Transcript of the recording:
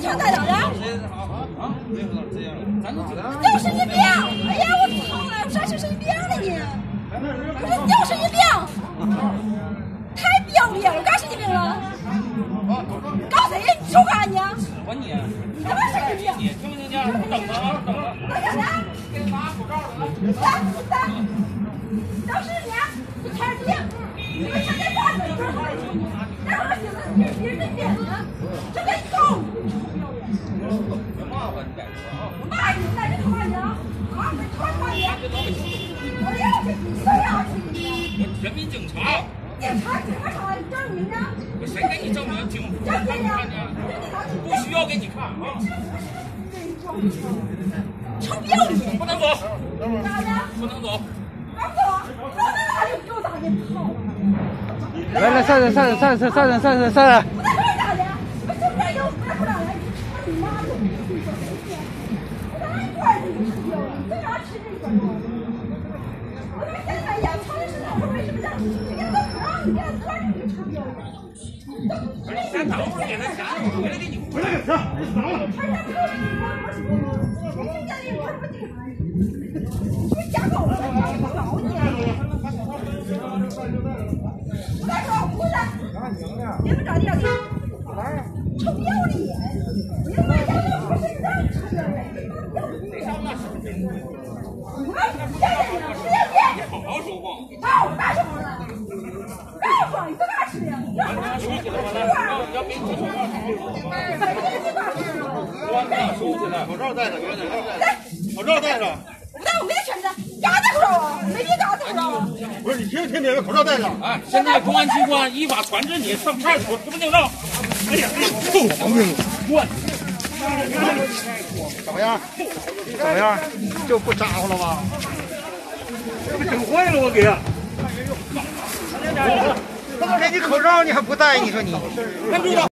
全带到的。就是神经病！哎呀，我操了，啥是神经病了你？不是就是神经病，太不要脸了，干神经病了？搞谁呀？你说干你？ 我你， 你他妈神经病！ 你听不听见？等着啊，等着。 那干啥？ 给拿口罩了。 当时你开着店，你们天天挂着就是好的，然后你们别人的店呢，这个狗。 别骂我，你再说啊。 我骂你，那你他妈的啊！你他妈的！我要是你谁要是你？ 我人民警察。 警察啥？证明呢？ 我谁给你证明？警察看见？不需要给你看啊。 臭不要脸！ 不能走。 咋的？ 不能走。 不走，走到哪里给我打电炮？ 来，上来！ 我在这咋的？我现在有不来，你妈的！我在那块儿你吃掉，你为啥吃这个？我他妈现在眼瞧着是那为什么的？你给他不让你给他自个儿吃掉。 你先等会儿，给他钱，我回来给你。 回来给钱，你拿了。 他家特别多，我现在你我什么警察？你是假狗了？我搞你！我再说，回来！别不找地找地，臭不要脸！我要卖家的不是让吃的， 谁上那是不是？ 你妈别人呢？别别！ 好好说话。 啊！我干什么了？干什么？你干啥吃呀？ 收起来，我要给你口罩。我给你收起来，口罩戴着，口罩戴着。 那我没得选择，干啥戴口罩啊？没别干啥戴口罩啊？ 不是你听没听？口罩戴着。 哎，现在公安机关依法传至你上派出所身份证照。 哎呀，臭黄命！ 我怎么样？怎么样？就不咋呼了吗？这不整坏了我给。我给你口罩你还不戴？你说你。 看住了。